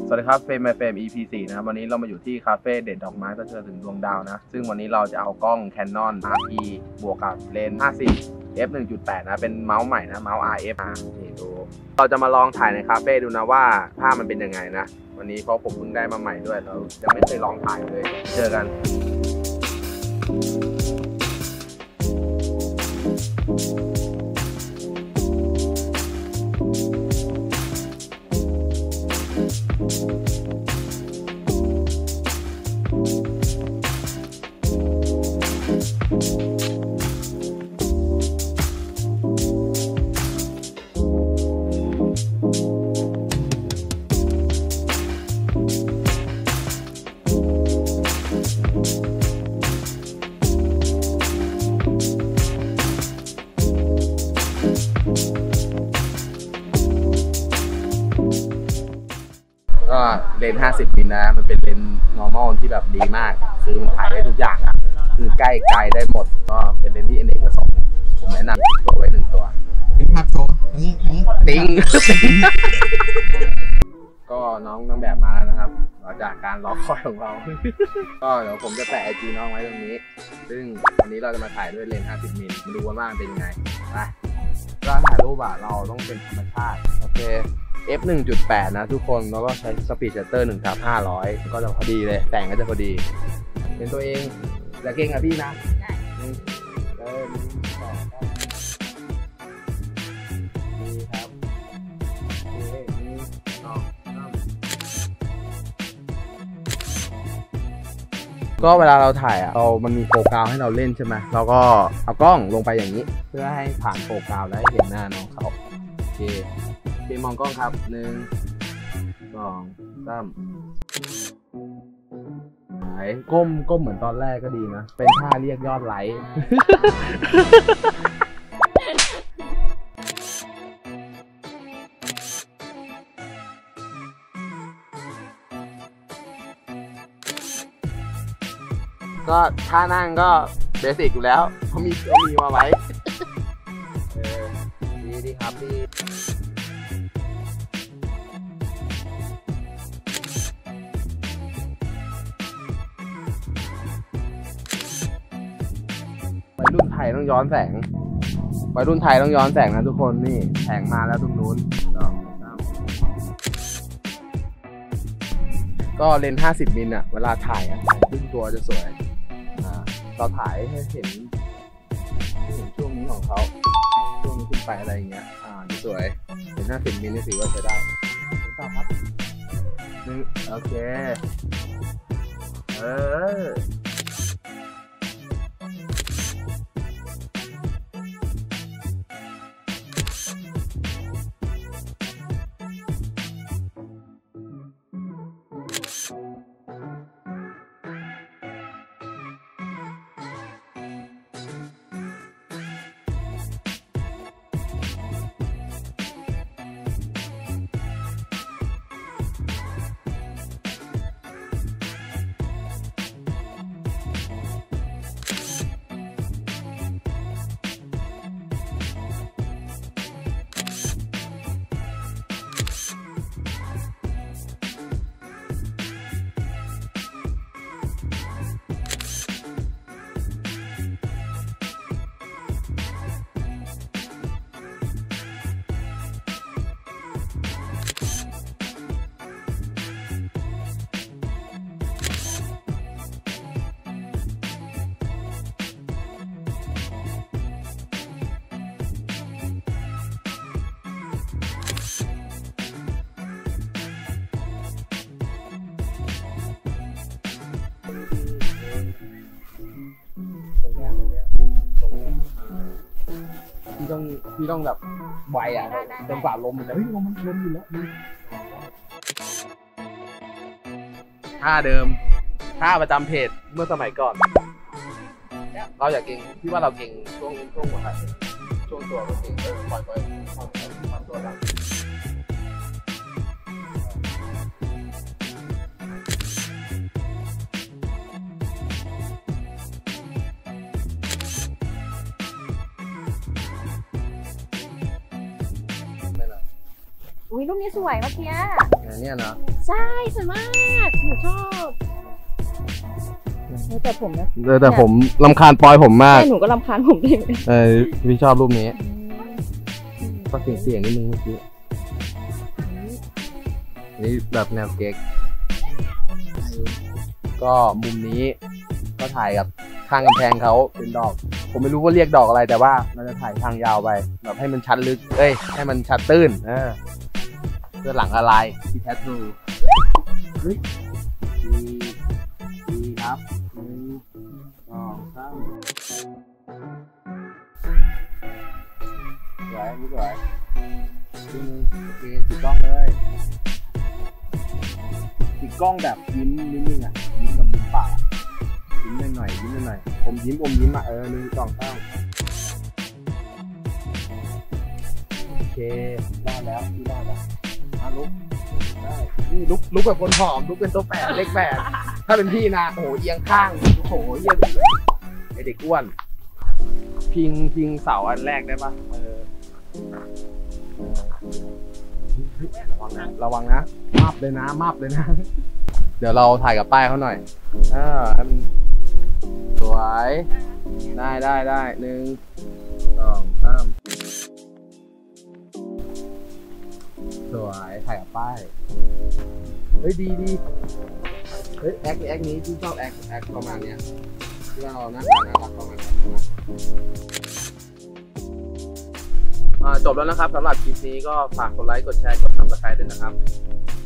สวัสดีครับเฟรมเฟรม EP 4นะครับวันนี้เรามาอยู่ที่คาเฟ่เด็ดดอกไม้กระเทือนถึงดวงดาวนะซึ่งวันนี้เราจะเอากล้อง Canon RE บวกกับเลนส์50 f 1.8 นะเป็นเมาส์ใหม่นะเมาส์ RF นี่ดูเราจะมาลองถ่ายในคาเฟ่ดูนะว่าภาพมันเป็นยังไงนะวันนี้เพราะผมเพิ่งได้มาใหม่ด้วยเรายังไม่เคยลองถ่ายเลยเจอกันก็เลนส์50 มิลนะมันเป็นเลนส์ normal ที่แบบดีมากคือมันถ่ายได้ทุกอย่างอ่ะคือใกล้ไกลได้หมดก็เป็นเลนส์ที่อเนกประสงค์ผมแนะนำตัวไว้1 ตัวภาพโชว์นี่ติ้งก็น้องนางแบบมาแล้วนะครับหลังจากการรอคอยของเรา ก็เดี๋ยวผมจะแปะ IG น้องไว้ตรงนี้ซึ่งวันนี้เราจะมาถ่ายด้วยเลนส์50 มิลมาดูว่ามันเป็นยังไงไปก็ถ่ายรูปอะเราต้องเป็นธรรมชาติโอเคf 1.8 นะทุกคนแล้วก็ใช้สปีดชัตเตอร์ 1/500 ก็จะพอดีเลยแต่งก็จะพอดีเป็นตัวเองอย่าเก่งกับพี่นะก็เวลาเราถ่ายอ่ะมันมีโฟกัสให้เราเล่นใช่ไหมเราก็เอากล้องลงไปอย่างนี้เพื่อให้ผ่านโฟกัสแล้วเห็นหน้าน้องเขาโอเคมองกล้องครับ1 2 3ก้มเหมือนตอนแรกก็ดีนะเป็นท่าเรียกยอดไลค์ ก็ท่านั่งก็เบสิกอยู่แล้วเขามีมาไว้ดีครับดีวัยรุ่นไทยต้องย้อนแสงวัยรุ่นไทยต้องย้อนแสงนะทุกคนนี่แสงมาแล้วตรงนู้นก็เลนส์50 มิลอะเวลาถ่ายครึ่งตัวจะสวยเราถ่ายให้เห็นช่วงนี้ของเขาช่วงนี้ขึ้นไปอะไรอย่างเงี้ยจะสวยเลนส์50 มิลนี่ถือว่าใช้ได้ต่อครับโอเคพี่ต้องแบบไวอ่ะจนกว่าลมมันจะลมอยู่แล้วท่าเดิมท่าประจำเพจเมื่อสมัยก่อนเราอยากเก่งพี่ว่าเราเก่งช่วงหัวไหล่ช่วงตัวเราเก่งปล่อยตัวเราอุ้ยรูปนี้สวยเมื่อกี้เนี่ยนะใช่สวยมากหนูชอบแต่ผมนะแต่ผมรำคาญปอยผมมากแม่หนูก็รำคาญผมด้วยพี่ชอบรูปนี้ก็เสียงนิดนึงเมื่อกี้นี่แบบแนวเก๊กก็มุมนี้ก็ถ่ายกับข้างกำแพงเขาเป็นดอกผมไม่รู้ว่าเรียกดอกอะไรแต่ว่าเราจะถ่ายทางยาวไปแบบให้มันชัดลึกให้มันชัดตื้นเพื่อหลังอะไรที่แทททูดีครับสวยไม่สวยโอเคติดกล้องเลยติดกล้องแบบยิ้มนิดนึงอ่ะยิ้มแบบยิ้มปากยิ้มหน่อยยิ้มหน่อยผมยิ้มอ่ะ1 2 3โอเคได้แล้วพี่ได้แล้วลุกได้นี่ลุกแบบคนผอมลุกเป็นตัวแปดเลข8ถ้าเป็นพี่นะโอ้โหเอียงข้างโอ้โหเยี่ยมไอเด็กอ้วนพิงเสาอันแรกได้ปะระวังนะมับเลยนะเดี๋ยวเราถ่ายกับป้ายเขาหน่อยสวยได้1 2 3สวยถ่ายกับป้ายเฮ้ยดีเฮ้ยแอคนี้ที่ชอบแอคประมาณเนี้ยที่เราหน้าตาน่ารักประมาณนี้จบแล้วนะครับสำหรับคลิปนี้ก็ฝากกดไลค์กดแชร์กด Subscribe ด้วยนะครับ